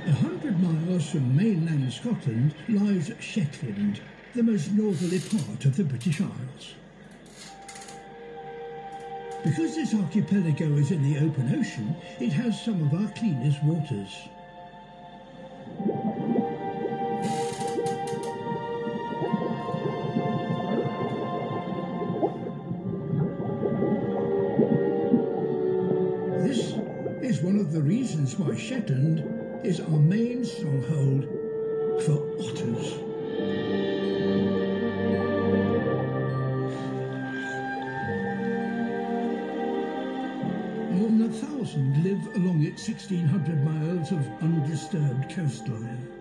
100 miles from mainland Scotland lies Shetland, the most northerly part of the British Isles. Because this archipelago is in the open ocean, it has some of our cleanest waters. This is one of the reasons why Shetland is our main stronghold for otters. More than 1,000 live along its 1,600 miles of undisturbed coastline.